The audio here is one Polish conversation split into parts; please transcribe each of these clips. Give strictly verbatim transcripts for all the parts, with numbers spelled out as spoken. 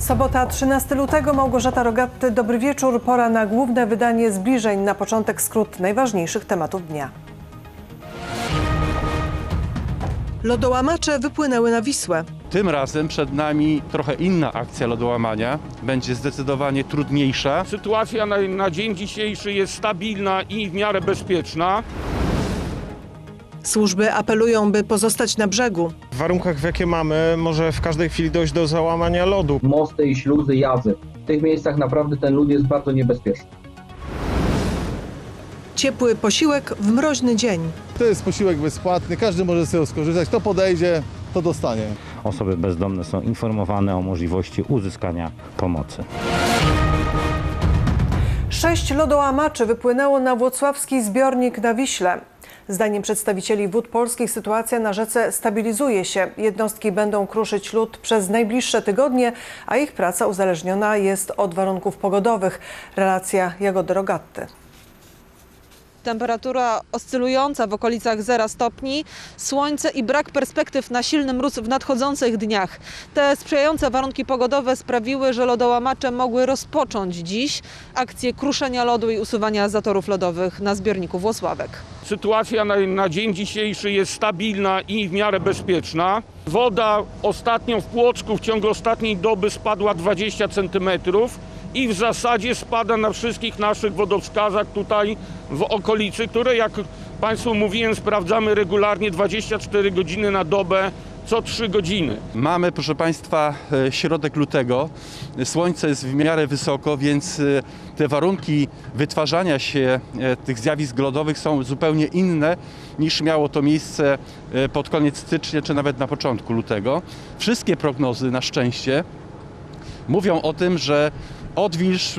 Sobota, trzynastego lutego, Małgorzata Rogatty. Dobry wieczór. Pora na główne wydanie zbliżeń. Na początek skrót najważniejszych tematów dnia. Lodołamacze wypłynęły na Wisłę. Tym razem przed nami trochę inna akcja lodołamania. Będzie zdecydowanie trudniejsza. Sytuacja na, na dzień dzisiejszy jest stabilna i w miarę bezpieczna. Służby apelują, by pozostać na brzegu. W warunkach, w jakie mamy, może w każdej chwili dojść do załamania lodu. Mosty i śluzy, jazy. W tych miejscach naprawdę ten lód jest bardzo niebezpieczny. Ciepły posiłek w mroźny dzień. To jest posiłek bezpłatny, każdy może z tego skorzystać. Kto podejdzie, to dostanie. Osoby bezdomne są informowane o możliwości uzyskania pomocy. Sześć lodołamaczy wypłynęło na włocławski zbiornik na Wiśle. Zdaniem przedstawicieli Wód Polskich sytuacja na rzece stabilizuje się. Jednostki będą kruszyć lód przez najbliższe tygodnie, a ich praca uzależniona jest od warunków pogodowych. Relacja Jagody Rogatty. Temperatura oscylująca w okolicach zera stopni, słońce i brak perspektyw na silny mróz w nadchodzących dniach. Te sprzyjające warunki pogodowe sprawiły, że lodołamacze mogły rozpocząć dziś akcję kruszenia lodu i usuwania zatorów lodowych na zbiorniku Włocławek. Sytuacja na, na dzień dzisiejszy jest stabilna i w miarę bezpieczna. Woda ostatnio w Płocku w ciągu ostatniej doby spadła dwadzieścia centymetrów. I w zasadzie spada na wszystkich naszych wodowskazach tutaj w okolicy, które, jak Państwu mówiłem, sprawdzamy regularnie dwadzieścia cztery godziny na dobę, co trzy godziny. Mamy, proszę Państwa, środek lutego. Słońce jest w miarę wysoko, więc te warunki wytwarzania się tych zjawisk lodowych są zupełnie inne niż miało to miejsce pod koniec stycznia czy nawet na początku lutego. Wszystkie prognozy, na szczęście, mówią o tym, że odwilż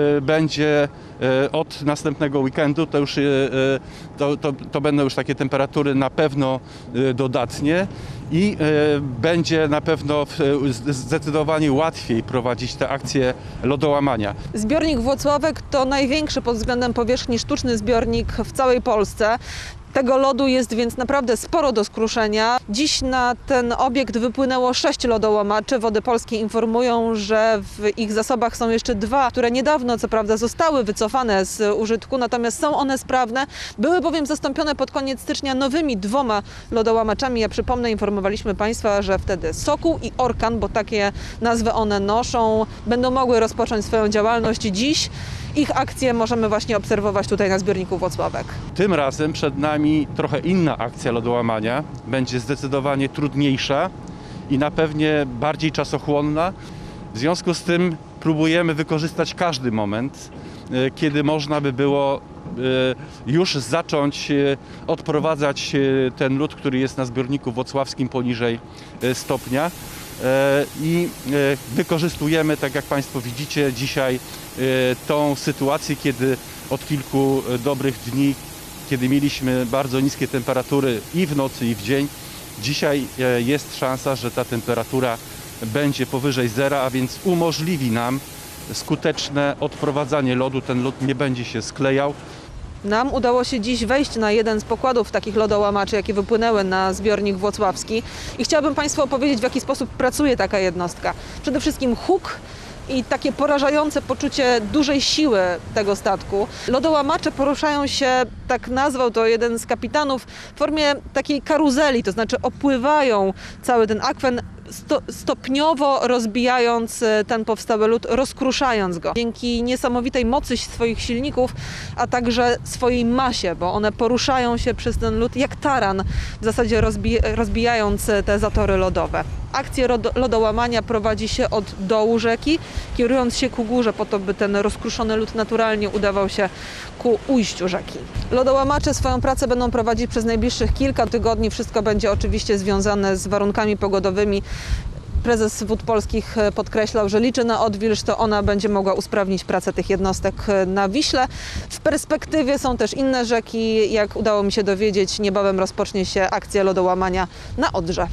będzie od następnego weekendu, to już to, to, to będą już takie temperatury na pewno dodatnie i będzie na pewno zdecydowanie łatwiej prowadzić te akcje lodołamania. Zbiornik Włocławek to największy pod względem powierzchni sztuczny zbiornik w całej Polsce. Tego lodu jest więc naprawdę sporo do skruszenia. Dziś na ten obiekt wypłynęło sześć lodołamaczy. Wody Polskie informują, że w ich zasobach są jeszcze dwa, które niedawno co prawda zostały wycofane z użytku, natomiast są one sprawne. Były bowiem zastąpione pod koniec stycznia nowymi dwoma lodołamaczami. Ja przypomnę, informowaliśmy Państwa, że wtedy Sokół i Orkan, bo takie nazwy one noszą, będą mogły rozpocząć swoją działalność dziś. Ich akcje możemy właśnie obserwować tutaj na zbiorniku Włocławek. Tym razem przed nami trochę inna akcja lodołamania. Będzie zdecydowanie trudniejsza i na pewnie bardziej czasochłonna. W związku z tym próbujemy wykorzystać każdy moment, kiedy można by było już zacząć odprowadzać ten lód, który jest na zbiorniku włocławskim poniżej stopnia. I wykorzystujemy, tak jak Państwo widzicie, dzisiaj tą sytuację, kiedy od kilku dobrych dni, kiedy mieliśmy bardzo niskie temperatury i w nocy, i w dzień, dzisiaj jest szansa, że ta temperatura będzie powyżej zera, a więc umożliwi nam skuteczne odprowadzanie lodu. Ten lód nie będzie się sklejał. Nam udało się dziś wejść na jeden z pokładów takich lodołamaczy, jakie wypłynęły na zbiornik włocławski. I chciałabym Państwu opowiedzieć, w jaki sposób pracuje taka jednostka. Przede wszystkim huk i takie porażające poczucie dużej siły tego statku. Lodołamacze poruszają się, tak nazwał to jeden z kapitanów, w formie takiej karuzeli, to znaczy opływają cały ten akwen, Sto, stopniowo rozbijając ten powstały lód, rozkruszając go. Dzięki niesamowitej mocy swoich silników, a także swojej masie, bo one poruszają się przez ten lód jak taran, w zasadzie rozbij, rozbijając te zatory lodowe. Akcję lodołamania prowadzi się od dołu rzeki, kierując się ku górze po to, by ten rozkruszony lód naturalnie udawał się ku ujściu rzeki. Lodołamacze swoją pracę będą prowadzić przez najbliższych kilka tygodni. Wszystko będzie oczywiście związane z warunkami pogodowymi. Prezes Wód Polskich podkreślał, że liczy na odwilż, to ona będzie mogła usprawnić pracę tych jednostek na Wiśle. W perspektywie są też inne rzeki. Jak udało mi się dowiedzieć, niebawem rozpocznie się akcja lodołamania na Odrze.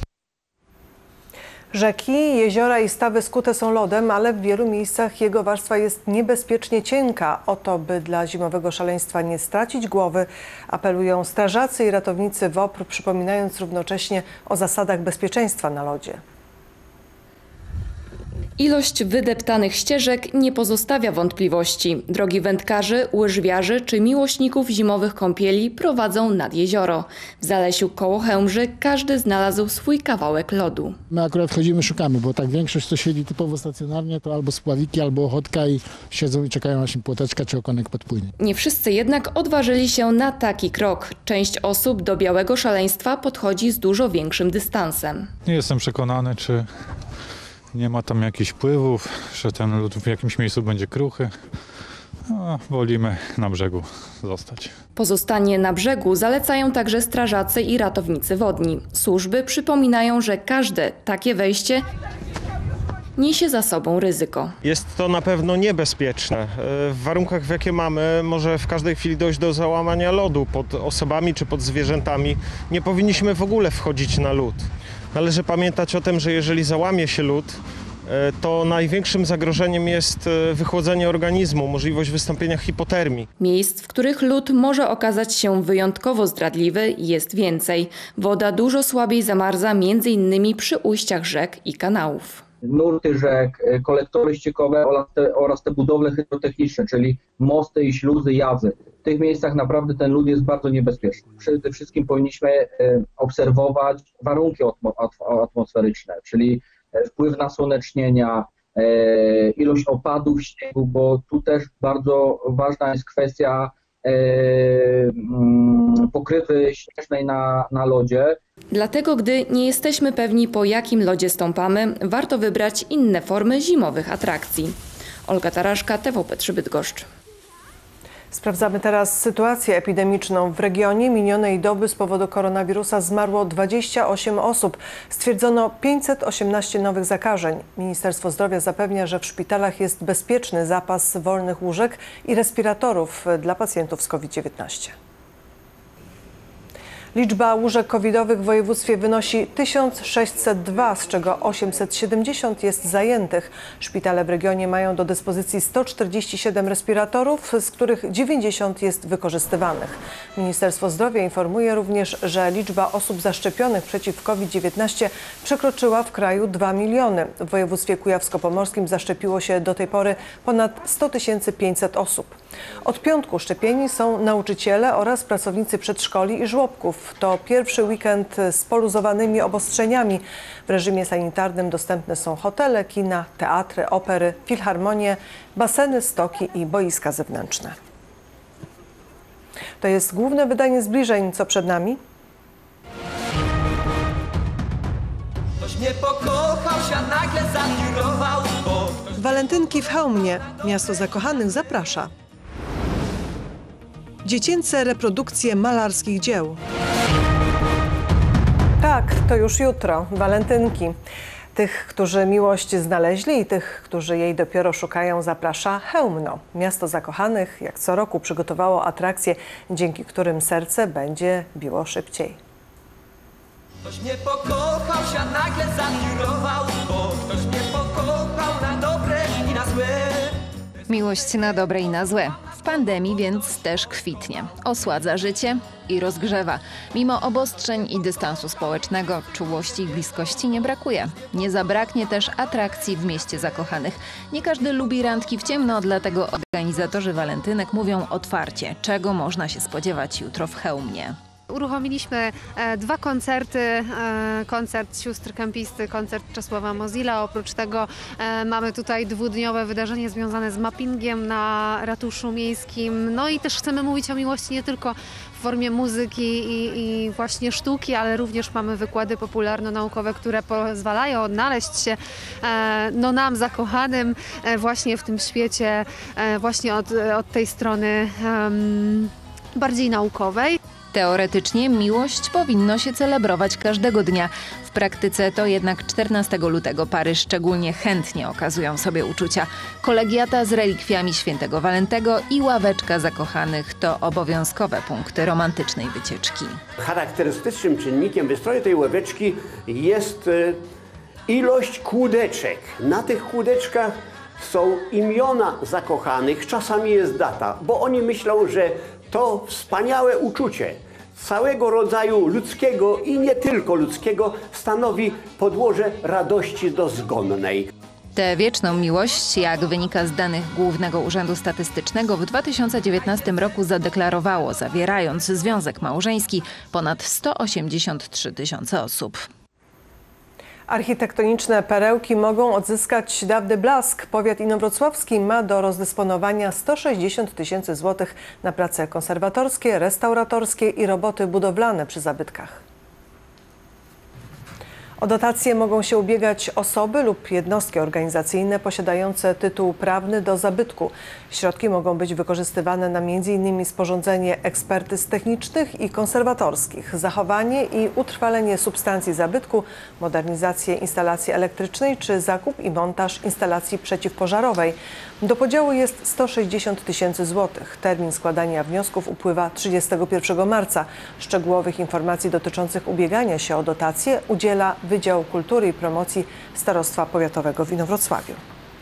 Rzeki, jeziora i stawy skute są lodem, ale w wielu miejscach jego warstwa jest niebezpiecznie cienka. O to, by dla zimowego szaleństwa nie stracić głowy, apelują strażacy i ratownicy W O P R, przypominając równocześnie o zasadach bezpieczeństwa na lodzie. Ilość wydeptanych ścieżek nie pozostawia wątpliwości. Drogi wędkarzy, łyżwiarzy czy miłośników zimowych kąpieli prowadzą nad jezioro. W Zalesiu koło Chełmży każdy znalazł swój kawałek lodu. My akurat chodzimy, szukamy, bo tak większość, co siedzi typowo stacjonarnie, to albo spławiki, albo ochotka i siedzą i czekają, aż im płoteczka czy okonek podpłynie. Nie wszyscy jednak odważyli się na taki krok. Część osób do białego szaleństwa podchodzi z dużo większym dystansem. Nie jestem przekonany, czy nie ma tam jakichś wpływów, że ten lód w jakimś miejscu będzie kruchy. No, wolimy na brzegu zostać. Pozostanie na brzegu zalecają także strażacy i ratownicy wodni. Służby przypominają, że każde takie wejście niesie za sobą ryzyko. Jest to na pewno niebezpieczne. W warunkach, w jakie mamy, może w każdej chwili dojść do załamania lodu pod osobami czy pod zwierzętami. Nie powinniśmy w ogóle wchodzić na lód. Należy pamiętać o tym, że jeżeli załamie się lód, to największym zagrożeniem jest wychłodzenie organizmu, możliwość wystąpienia hipotermii. Miejsc, w których lód może okazać się wyjątkowo zdradliwy, jest więcej. Woda dużo słabiej zamarza między innymi przy ujściach rzek i kanałów. Nurty rzek, kolektory ściekowe oraz te, oraz te budowle hydrotechniczne, czyli mosty i śluzy, jazy. W tych miejscach naprawdę ten lód jest bardzo niebezpieczny. Przede wszystkim powinniśmy obserwować warunki atmosferyczne, czyli wpływ nasłonecznienia, ilość opadów śniegu, bo tu też bardzo ważna jest kwestia pokrywy śnieżnej na, na lodzie. Dlatego, gdy nie jesteśmy pewni, po jakim lodzie stąpamy, warto wybrać inne formy zimowych atrakcji. Olga Taraszka, T V P trzy Bydgoszcz. Sprawdzamy teraz sytuację epidemiczną. W regionie minionej doby z powodu koronawirusa zmarło dwadzieścia osiem osób. Stwierdzono pięćset osiemnaście nowych zakażeń. Ministerstwo Zdrowia zapewnia, że w szpitalach jest bezpieczny zapas wolnych łóżek i respiratorów dla pacjentów z COVID dziewiętnaście. Liczba łóżek covidowych w województwie wynosi tysiąc sześćset dwa, z czego osiemset siedemdziesiąt jest zajętych. Szpitale w regionie mają do dyspozycji sto czterdzieści siedem respiratorów, z których dziewięćdziesiąt jest wykorzystywanych. Ministerstwo Zdrowia informuje również, że liczba osób zaszczepionych przeciw COVID dziewiętnaście przekroczyła w kraju dwa miliony. W województwie kujawsko-pomorskim zaszczepiło się do tej pory ponad sto tysięcy pięćset osób. Od piątku szczepieni są nauczyciele oraz pracownicy przedszkoli i żłobków. To pierwszy weekend z poluzowanymi obostrzeniami. W reżimie sanitarnym dostępne są hotele, kina, teatry, opery, filharmonie, baseny, stoki i boiska zewnętrzne. To jest główne wydanie zbliżeń. Co przed nami? Ktoś mnie pokochał się, a nagle zawirował, bo... Walentynki w Chełmnie. Miasto zakochanych zaprasza. Dziecięce reprodukcje malarskich dzieł. Tak, to już jutro, walentynki. Tych, którzy miłość znaleźli i tych, którzy jej dopiero szukają, zaprasza Chełmno. Miasto zakochanych jak co roku przygotowało atrakcje, dzięki którym serce będzie biło szybciej. Ktoś mnie pokochał się, a nagle zawirował, bo ktoś mnie pokochał na dobre i na złe. Miłość na dobre i na złe. W pandemii więc też kwitnie. Osładza życie i rozgrzewa. Mimo obostrzeń i dystansu społecznego czułości i bliskości nie brakuje. Nie zabraknie też atrakcji w mieście zakochanych. Nie każdy lubi randki w ciemno, dlatego organizatorzy walentynek mówią otwarcie, czego można się spodziewać jutro w Chełmnie. Uruchomiliśmy e, dwa koncerty, e, koncert Sióstr Kempisty, koncert Czesława Mozilla. Oprócz tego e, mamy tutaj dwudniowe wydarzenie związane z mappingiem na ratuszu miejskim. No i też chcemy mówić o miłości nie tylko w formie muzyki i, i właśnie sztuki, ale również mamy wykłady popularno-naukowe, które pozwalają odnaleźć się e, no nam zakochanym e, właśnie w tym świecie, e, właśnie od, od tej strony e, bardziej naukowej. Teoretycznie miłość powinno się celebrować każdego dnia. W praktyce to jednak czternastego lutego pary szczególnie chętnie okazują sobie uczucia. Kolegiata z relikwiami świętego Walentego i ławeczka zakochanych to obowiązkowe punkty romantycznej wycieczki. Charakterystycznym czynnikiem wystroju tej ławeczki jest ilość kłódeczek. Na tych kłódeczkach są imiona zakochanych, czasami jest data, bo oni myślą, że to wspaniałe uczucie całego rodzaju ludzkiego i nie tylko ludzkiego stanowi podłoże radości dozgonnej. Tę wieczną miłość, jak wynika z danych Głównego Urzędu Statystycznego, w dwa tysiące dziewiętnastym roku zadeklarowało, zawierając związek małżeński, ponad sto osiemdziesiąt trzy tysiące osób. Architektoniczne perełki mogą odzyskać dawny blask. Powiat inowrocławski ma do rozdysponowania sto sześćdziesiąt tysięcy złotych na prace konserwatorskie, restauratorskie i roboty budowlane przy zabytkach. O dotacje mogą się ubiegać osoby lub jednostki organizacyjne posiadające tytuł prawny do zabytku. Środki mogą być wykorzystywane na między innymi sporządzenie ekspertyz technicznych i konserwatorskich, zachowanie i utrwalenie substancji zabytku, modernizację instalacji elektrycznej czy zakup i montaż instalacji przeciwpożarowej. Do podziału jest sto sześćdziesiąt tysięcy złotych. Termin składania wniosków upływa trzydziestego pierwszego marca. Szczegółowych informacji dotyczących ubiegania się o dotacje udziela Wydział Kultury i Promocji Starostwa Powiatowego w Inowrocławiu.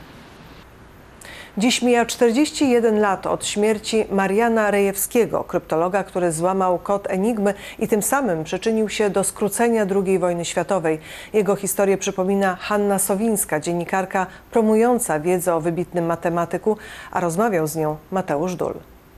Dziś mija czterdzieści jeden lat od śmierci Mariana Rejewskiego, kryptologa, który złamał kod Enigmy i tym samym przyczynił się do skrócenia drugiej wojny światowej. Jego historię przypomina Hanna Sowińska, dziennikarka promująca wiedzę o wybitnym matematyku, a rozmawiał z nią Mateusz Dul.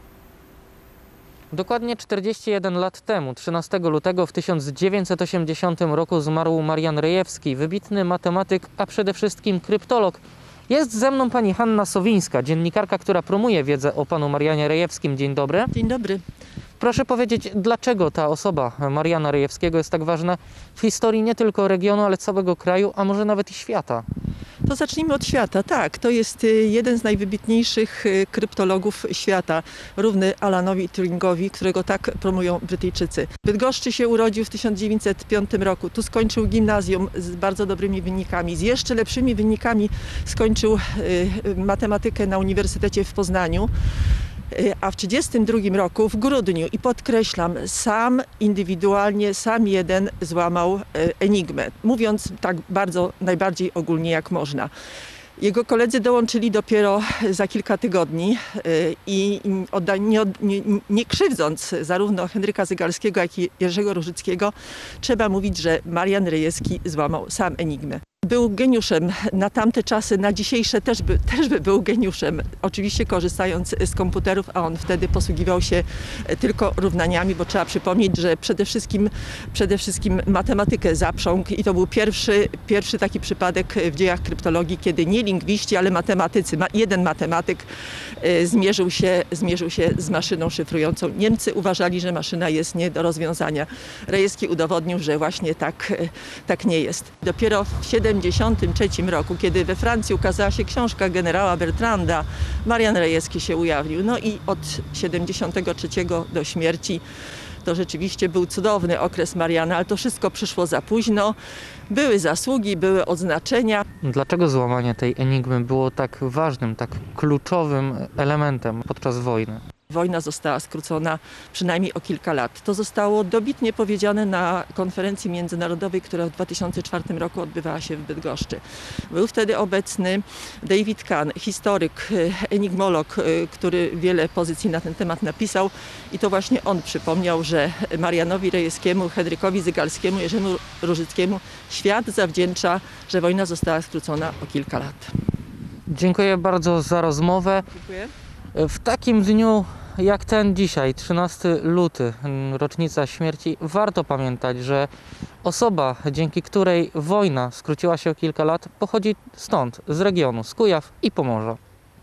Dokładnie czterdzieści jeden lat temu, trzynastego lutego w tysiąc dziewięćset osiemdziesiątym roku zmarł Marian Rejewski, wybitny matematyk, a przede wszystkim kryptolog. Jest ze mną pani Hanna Sowińska, dziennikarka, która promuje wiedzę o panu Marianie Rejewskim. Dzień dobry. Dzień dobry. Proszę powiedzieć, dlaczego ta osoba Mariana Rejewskiego jest tak ważna w historii nie tylko regionu, ale całego kraju, a może nawet i świata? To zacznijmy od świata. Tak, to jest jeden z najwybitniejszych kryptologów świata, równy Alanowi Turingowi, którego tak promują Brytyjczycy. W Bydgoszczy się urodził w tysiąc dziewięćset piątym roku. Tu skończył gimnazjum z bardzo dobrymi wynikami. Z jeszcze lepszymi wynikami skończył matematykę na Uniwersytecie w Poznaniu. A w tysiąc dziewięćset trzydziestym drugim roku w grudniu, i podkreślam, sam indywidualnie, sam jeden złamał enigmę, mówiąc tak bardzo, najbardziej ogólnie jak można. Jego koledzy dołączyli dopiero za kilka tygodni i nie, nie, nie krzywdząc zarówno Henryka Zygalskiego, jak i Jerzego Różyckiego, trzeba mówić, że Marian Rejewski złamał sam enigmę. Był geniuszem na tamte czasy, na dzisiejsze też by, też by był geniuszem, oczywiście korzystając z komputerów, a on wtedy posługiwał się tylko równaniami, bo trzeba przypomnieć, że przede wszystkim, przede wszystkim matematykę zaprzągł i to był pierwszy, pierwszy taki przypadek w dziejach kryptologii, kiedy nie lingwiści, ale matematycy, jeden matematyk zmierzył się, zmierzył się z maszyną szyfrującą. Niemcy uważali, że maszyna jest nie do rozwiązania. Rejewski udowodnił, że właśnie tak, tak nie jest. Dopiero w tysiąc dziewięćset siedemdziesiątym trzecim roku, kiedy we Francji ukazała się książka generała Bertranda, Marian Rejewski się ujawnił. No i od siedemdziesiątego trzeciego do śmierci to rzeczywiście był cudowny okres Mariana, ale to wszystko przyszło za późno. Były zasługi, były odznaczenia. Dlaczego złamanie tej enigmy było tak ważnym, tak kluczowym elementem podczas wojny? Wojna została skrócona przynajmniej o kilka lat. To zostało dobitnie powiedziane na konferencji międzynarodowej, która w dwa tysiące czwartym roku odbywała się w Bydgoszczy. Był wtedy obecny David Kahn, historyk, enigmolog, który wiele pozycji na ten temat napisał i to właśnie on przypomniał, że Marianowi Rejewskiemu, Henrykowi Zygalskiemu, Jerzemu Różyckiemu świat zawdzięcza, że wojna została skrócona o kilka lat. Dziękuję bardzo za rozmowę. Dziękuję. W takim dniu jak ten dzisiaj, trzynastego lutego, rocznica śmierci, warto pamiętać, że osoba, dzięki której wojna skróciła się o kilka lat, pochodzi stąd, z regionu, z Kujaw i Pomorza.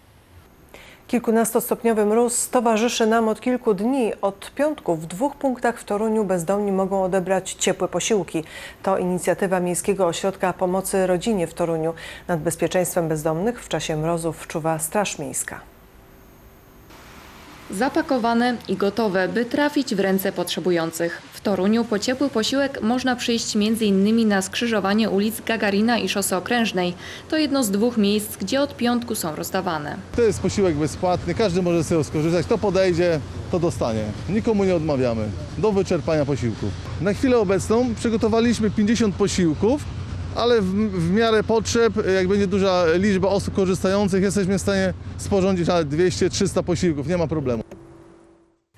Kilkunastostopniowy mróz towarzyszy nam od kilku dni. Od piątku w dwóch punktach w Toruniu bezdomni mogą odebrać ciepłe posiłki. To inicjatywa Miejskiego Ośrodka Pomocy Rodzinie w Toruniu. Nad bezpieczeństwem bezdomnych w czasie mrozów czuwa Straż Miejska. Zapakowane i gotowe, by trafić w ręce potrzebujących. W Toruniu po ciepły posiłek można przyjść między innymi na skrzyżowanie ulic Gagarina i Szosy Okrężnej. To jedno z dwóch miejsc, gdzie od piątku są rozdawane. To jest posiłek bezpłatny, każdy może z tego skorzystać. Kto podejdzie, to dostanie. Nikomu nie odmawiamy do wyczerpania posiłków. Na chwilę obecną przygotowaliśmy pięćdziesiąt posiłków, ale w, w miarę potrzeb, jak będzie duża liczba osób korzystających, jesteśmy w stanie sporządzić nawet dwieście trzysta posiłków, nie ma problemu.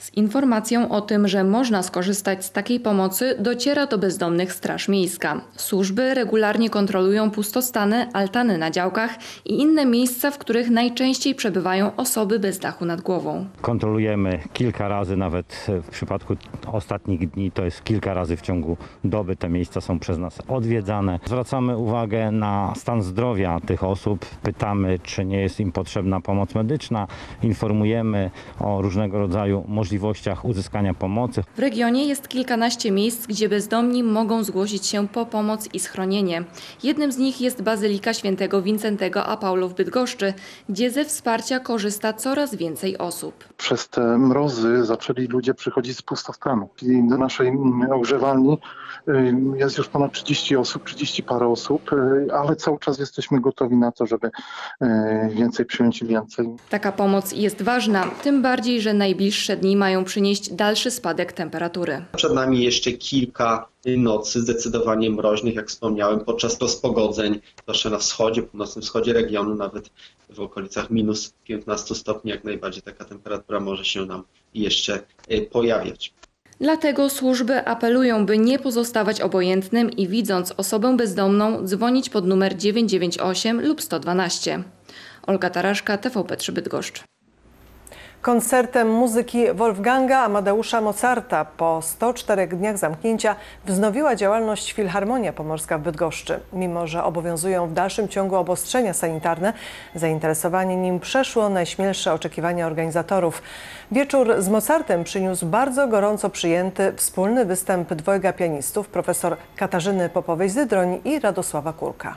Z informacją o tym, że można skorzystać z takiej pomocy, dociera do bezdomnych Straż Miejska. Służby regularnie kontrolują pustostany, altany na działkach i inne miejsca, w których najczęściej przebywają osoby bez dachu nad głową. Kontrolujemy kilka razy, nawet w przypadku ostatnich dni to jest kilka razy w ciągu doby. Te miejsca są przez nas odwiedzane. Zwracamy uwagę na stan zdrowia tych osób. Pytamy, czy nie jest im potrzebna pomoc medyczna. Informujemy o różnego rodzaju możliwościach uzyskania pomocy. W regionie jest kilkanaście miejsc, gdzie bezdomni mogą zgłosić się po pomoc i schronienie. Jednym z nich jest Bazylika Świętego Wincentego a Paulo w Bydgoszczy, gdzie ze wsparcia korzysta coraz więcej osób. Przez te mrozy zaczęli ludzie przychodzić z pustostanu. I do naszej ogrzewalni jest już ponad trzydzieści osób, trzydzieści parę osób, ale cały czas jesteśmy gotowi na to, żeby więcej przyjąć i więcej. Taka pomoc jest ważna, tym bardziej, że najbliższe dni mają przynieść dalszy spadek temperatury. Przed nami jeszcze kilka nocy zdecydowanie mroźnych, jak wspomniałem, podczas rozpogodzeń, zwłaszcza na wschodzie, północnym wschodzie regionu, nawet w okolicach minus piętnaście stopni, jak najbardziej taka temperatura może się nam jeszcze pojawiać. Dlatego służby apelują, by nie pozostawać obojętnym i widząc osobę bezdomną dzwonić pod numer dziewięć dziewięć osiem lub sto dwanaście. Olga Taraszka, T V P trzy Bydgoszcz. Koncertem muzyki Wolfganga Amadeusza Mozarta po stu czterech dniach zamknięcia wznowiła działalność Filharmonia Pomorska w Bydgoszczy. Mimo że obowiązują w dalszym ciągu obostrzenia sanitarne, zainteresowanie nim przeszło najśmielsze oczekiwania organizatorów. Wieczór z Mozartem przyniósł bardzo gorąco przyjęty wspólny występ dwojga pianistów, profesor Katarzyny Popowej-Zydroń i Radosława Kurka.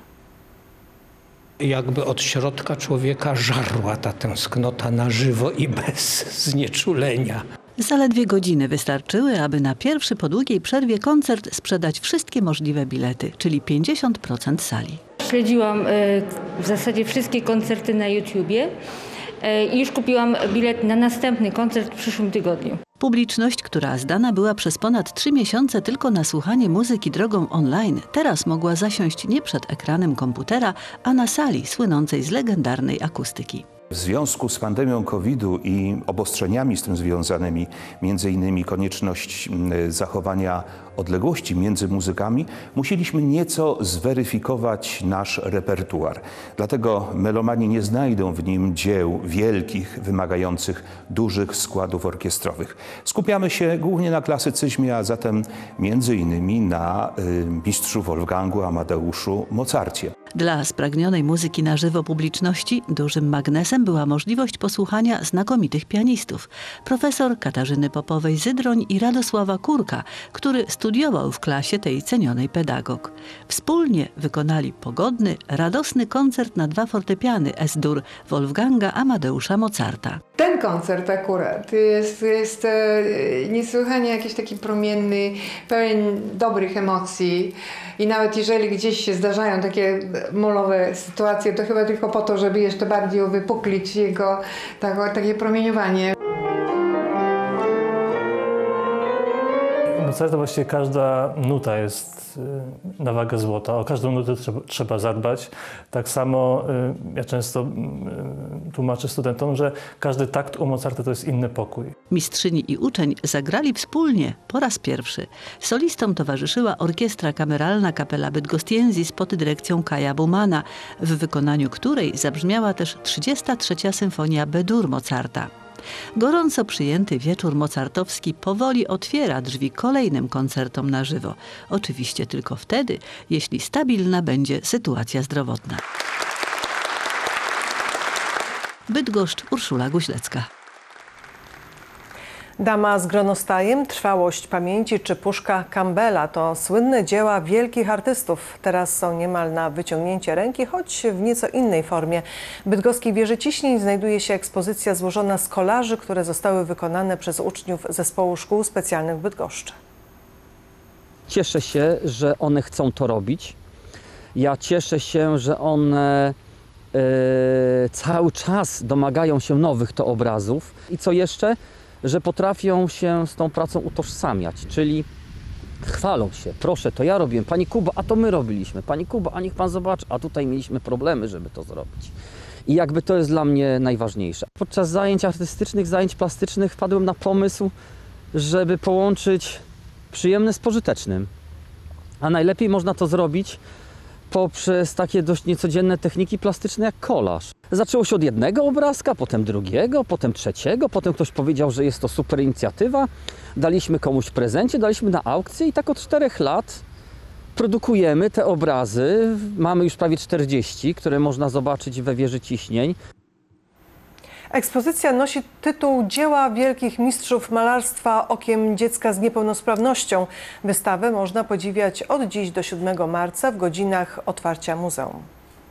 Jakby od środka człowieka żarła ta tęsknota na żywo i bez znieczulenia. Zaledwie godziny wystarczyły, aby na pierwszy po długiej przerwie koncert sprzedać wszystkie możliwe bilety, czyli pięćdziesiąt procent sali. Śledziłam w zasadzie wszystkie koncerty na YouTubie i już kupiłam bilet na następny koncert w przyszłym tygodniu. Publiczność, która zdana była przez ponad trzy miesiące tylko na słuchanie muzyki drogą online, teraz mogła zasiąść nie przed ekranem komputera, a na sali słynącej z legendarnej akustyki. W związku z pandemią kowidu i obostrzeniami z tym związanymi, między innymi konieczność zachowania odległości między muzykami, musieliśmy nieco zweryfikować nasz repertuar. Dlatego melomani nie znajdą w nim dzieł wielkich, wymagających dużych składów orkiestrowych. Skupiamy się głównie na klasycyzmie, a zatem między innymi na y, mistrzu Wolfgangu Amadeuszu Mozarcie. Dla spragnionej muzyki na żywo publiczności dużym magnesem była możliwość posłuchania znakomitych pianistów. Profesor Katarzyny Popowej-Zydroń i Radosława Kurka, który studiował w klasie tej cenionej pedagog. Wspólnie wykonali pogodny, radosny koncert na dwa fortepiany es-dur Wolfganga Amadeusza Mozarta. Ten koncert akurat jest, jest niesłychanie jakiś taki promienny, pełen dobrych emocji i nawet jeżeli gdzieś się zdarzają takie molowe sytuacje, to chyba tylko po to, żeby jeszcze bardziej uwypuklić jego tak, takie promieniowanie. Mozarta właściwie każda nuta jest na wagę złota. O każdą nutę trzeba, trzeba zadbać. Tak samo ja często tłumaczę studentom, że każdy takt u Mozarta to jest inny pokój. Mistrzyni i uczeń zagrali wspólnie po raz pierwszy. Solistom towarzyszyła orkiestra kameralna Kapela Bydgosztiensis pod dyrekcją Kaja Bumana, w wykonaniu której zabrzmiała też trzydziesta trzecia symfonia B-dur Mozarta. Gorąco przyjęty wieczór mozartowski powoli otwiera drzwi kolejnym koncertom na żywo. Oczywiście tylko wtedy, jeśli stabilna będzie sytuacja zdrowotna. Bydgoszcz, Urszula Guźlecka. Dama z gronostajem, Trwałość pamięci czy Puszka Campbella to słynne dzieła wielkich artystów. Teraz są niemal na wyciągnięcie ręki, choć w nieco innej formie. W bydgoskiej wieży Ciśnień znajduje się ekspozycja złożona z kolaży, które zostały wykonane przez uczniów Zespołu Szkół Specjalnych w Bydgoszczy. Cieszę się, że one chcą to robić. Ja cieszę się, że one yy, cały czas domagają się nowych to obrazów. I co jeszcze? Że potrafią się z tą pracą utożsamiać, czyli chwalą się. Proszę, to ja robiłem. Pani Kuba, a to my robiliśmy. Pani Kuba, a niech pan zobaczy, a tutaj mieliśmy problemy, żeby to zrobić. I jakby to jest dla mnie najważniejsze. Podczas zajęć artystycznych, zajęć plastycznych wpadłem na pomysł, żeby połączyć przyjemne z pożytecznym. A najlepiej można to zrobić poprzez takie dość niecodzienne techniki plastyczne jak kolaż. Zaczęło się od jednego obrazka, potem drugiego, potem trzeciego, potem ktoś powiedział, że jest to super inicjatywa. Daliśmy komuś w prezencie, daliśmy na aukcję i tak od czterech lat produkujemy te obrazy. Mamy już prawie czterdzieści, które można zobaczyć we wieży ciśnień. Ekspozycja nosi tytuł Dzieła wielkich mistrzów malarstwa okiem dziecka z niepełnosprawnością. Wystawę można podziwiać od dziś do siódmego marca w godzinach otwarcia muzeum.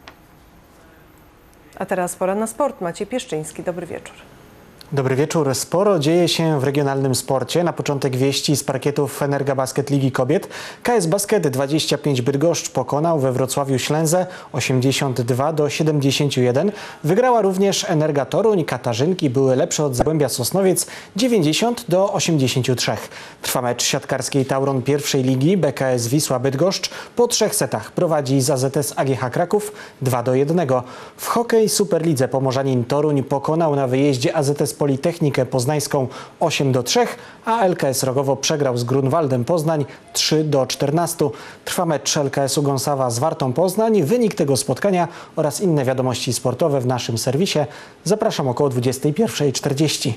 A teraz pora na sport. Maciej Pieszczyński, dobry wieczór. Dobry wieczór. Sporo dzieje się w regionalnym sporcie. Na początek wieści z parkietów Energa-Basket Ligi Kobiet. K S Basket dwadzieścia pięć Bydgoszcz pokonał we Wrocławiu Ślęzę osiemdziesiąt dwa do siedemdziesięciu jeden. Wygrała również Energa Toruń. Katarzynki były lepsze od Zagłębia Sosnowiec dziewięćdziesiąt do osiemdziesięciu trzech. Trwa mecz siatkarskiej Tauron pierwszej ligi. B K S Wisła Bydgoszcz po trzech setach prowadzi z A Z S A G H Kraków dwa do jednego. W hokej Superlidze pomorzanin Toruń pokonał na wyjeździe A Z S Politechnikę Poznańską osiem do trzech, a L K S Rogowo przegrał z Grunwaldem Poznań trzy do czternastu. Trwa mecz L K S-u Gąsawa z Wartą Poznań. Wynik tego spotkania oraz inne wiadomości sportowe w naszym serwisie zapraszam około dwudziestej pierwszej czterdzieści.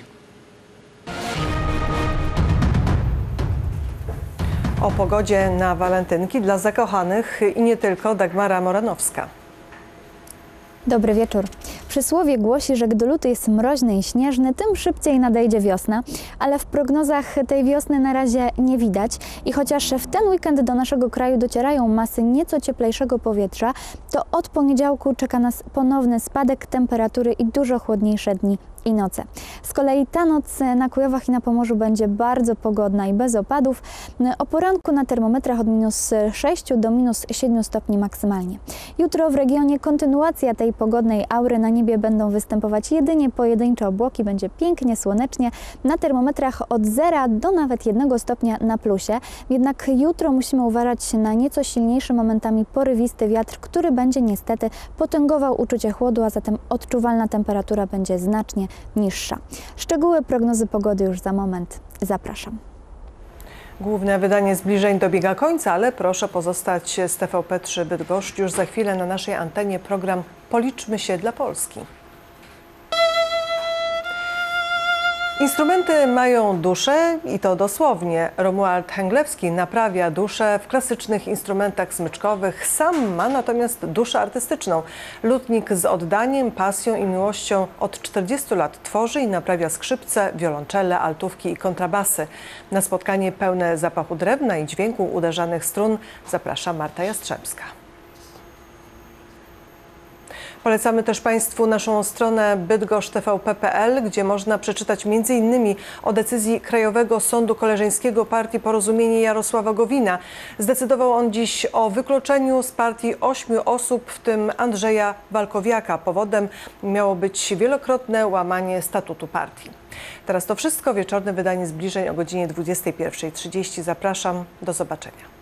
O pogodzie na walentynki dla zakochanych i nie tylko. Dagmara Moranowska. Dobry wieczór. Przysłowie głosi, że gdy luty jest mroźny i śnieżny, tym szybciej nadejdzie wiosna, ale w prognozach tej wiosny na razie nie widać i chociaż w ten weekend do naszego kraju docierają masy nieco cieplejszego powietrza, to od poniedziałku czeka nas ponowny spadek temperatury i dużo chłodniejsze dni i noce. Z kolei ta noc na Kujawach i na Pomorzu będzie bardzo pogodna i bez opadów. O poranku na termometrach od minus sześciu do minus siedmiu stopni maksymalnie. Jutro w regionie kontynuacja tej pogodnej aury. Na niebie będą występować jedynie pojedyncze obłoki. Będzie pięknie, słonecznie. Na termometrach od zera do nawet jednego stopnia na plusie. Jednak jutro musimy uważać na nieco silniejszy, momentami porywisty wiatr, który będzie niestety potęgował uczucie chłodu, a zatem odczuwalna temperatura będzie znacznie niższa. Szczegóły prognozy pogody już za moment. Zapraszam. Główne wydanie zbliżeń dobiega końca, ale proszę pozostać z T V P trzy Bydgoszcz. Już za chwilę na naszej antenie program Policzmy się dla Polski. Instrumenty mają duszę i to dosłownie. Romuald Henglewski naprawia duszę w klasycznych instrumentach smyczkowych. Sam ma natomiast duszę artystyczną. Lutnik z oddaniem, pasją i miłością od czterdziestu lat tworzy i naprawia skrzypce, wiolonczele, altówki i kontrabasy. Na spotkanie pełne zapachu drewna i dźwięku uderzanych strun zaprasza Marta Jastrzębska. Polecamy też Państwu naszą stronę bydgoszcz t v p kropka p l, gdzie można przeczytać między innymi o decyzji Krajowego Sądu Koleżeńskiego Partii Porozumienie Jarosława Gowina. Zdecydował on dziś o wykluczeniu z partii ośmiu osób, w tym Andrzeja Walkowiaka. Powodem miało być wielokrotne łamanie statutu partii. Teraz to wszystko. Wieczorne wydanie zbliżeń o godzinie dwudziestej pierwszej trzydzieści. Zapraszam. Do zobaczenia.